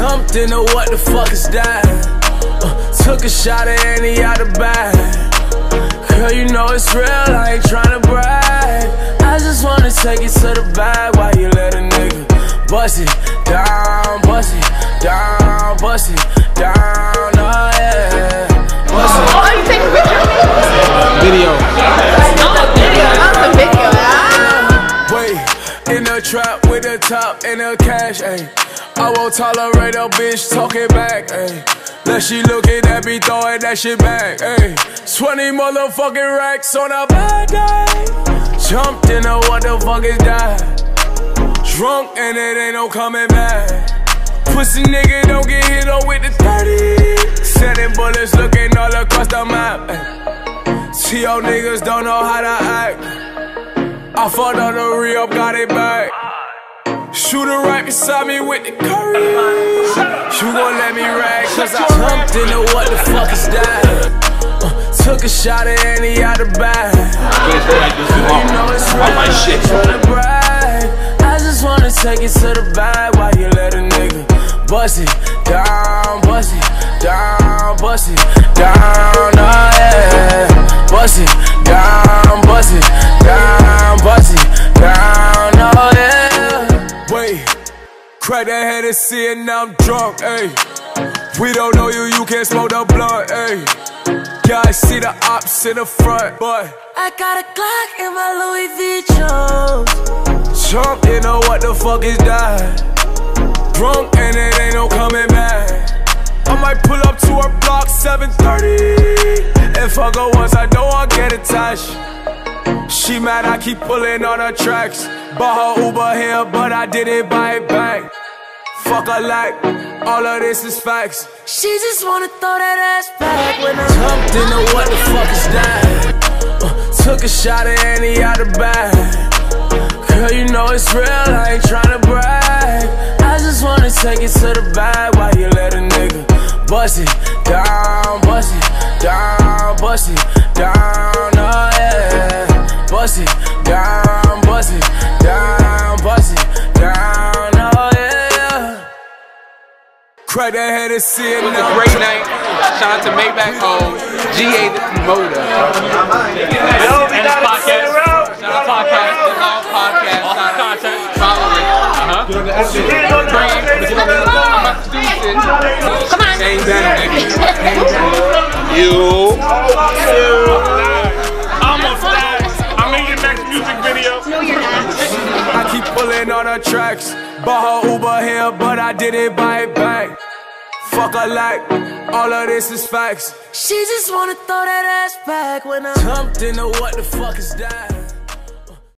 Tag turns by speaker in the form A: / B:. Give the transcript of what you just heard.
A: Jumped into what the fuck is that? Took a shot at Annie out the bag. Girl, you know it's real, I ain't tryna brag. I just wanna take it to the bag while you let a nigga bust it down, bust it down, bust it down, oh yeah. Bust it.
B: Oh, you take a picture of me?
C: Video.
B: That's a video.
A: Wait, in the trap with the top and the cash, ayy. I won't tolerate a bitch talking back, ayy. That she looking at me throwing that shit back, ayy. 20 motherfucking racks on a bad day. Jumped into what the fuck is that? Drunk and it ain't no coming back. Pussy nigga don't get hit up with the 30. Sending bullets looking all across the map, ayy. See your niggas don't know how to act. I fucked on the re-up, got it back. Shooter right beside me with the curry. You gon' let me rag, cause I jumped into what the fuck is that? Took a shot at Annie out the bag. You know it's real, I ain't tryna brag. I just wanna take it to the bag while you let a nigga bust it down, bust it down, bust it down, oh yeah. Bust it down, bust it down, bust it down, oh yeah. Wait, crack that Hennessy and now I'm drunk, ayy. We don't know you, you can't smoke the blunt, ayy. Yeah, I see the ops in the front, but
D: I got a Glock in my Louis V Jones.
A: Jump into what the fuck is that? Drunk and it ain't no coming back. I might pull up to her block 7:30. If I go once, I know I'll get attached. She mad, I keep pulling on her tracks. Bought her Uber here, but I didn't buy it back. Fuck her like, all of this is facts.
D: She just wanna throw that ass back when I
A: jumped into what the fuck is that? Took a shot at Annie out the bag. Girl, you know it's real, I ain't tryna brag. I just wanna take it to the bag while you let a nigga bust it down, bust it down, bust it down, oh yeah. Bust it down, bust it down, bust it down, oh yeah. Crack that Hennessy and
C: it was a great night. Shout out to Maybach Home, GA the promoter. And his podcast. Shout out podcast, the Long Podcast. Follow it. I'm about to do shit.
B: Come on.
C: Hang down, baby. Hang down. You.
E: Almost died. I'm in your next music video.
B: No, you're not.
A: I keep pulling on her tracks. Bought her Uber here, but I didn't buy it back. Fuck her like, all of this is facts.
D: She just wanna throw that ass back when I
A: jumped into what the fuck is that?